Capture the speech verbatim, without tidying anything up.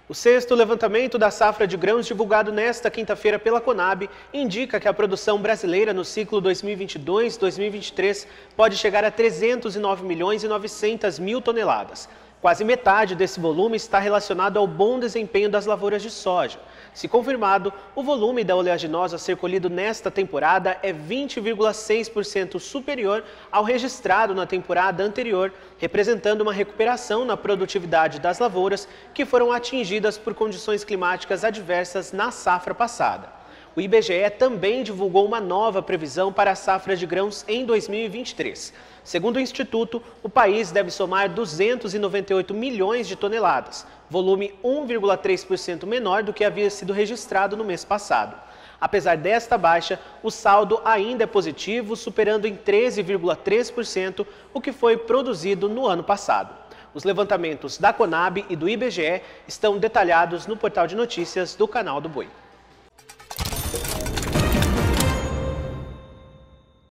O sexto levantamento da safra de grãos divulgado nesta quinta-feira pela Conab indica que a produção brasileira no ciclo dois mil e vinte e dois a dois mil e vinte e três pode chegar a trezentos e nove milhões e novecentas mil toneladas. Quase metade desse volume está relacionado ao bom desempenho das lavouras de soja. Se confirmado, o volume da oleaginosa a ser colhido nesta temporada é vinte vírgula seis por cento superior ao registrado na temporada anterior, representando uma recuperação na produtividade das lavouras que foram atingidas por condições climáticas adversas na safra passada. O I B G E também divulgou uma nova previsão para a safra de grãos em dois mil e vinte e três. Segundo o Instituto, o país deve somar duzentos e noventa e oito milhões de toneladas, volume um vírgula três por cento menor do que havia sido registrado no mês passado. Apesar desta baixa, o saldo ainda é positivo, superando em treze vírgula três por cento o que foi produzido no ano passado. Os levantamentos da Conab e do I B G E estão detalhados no portal de notícias do Canal do Boi.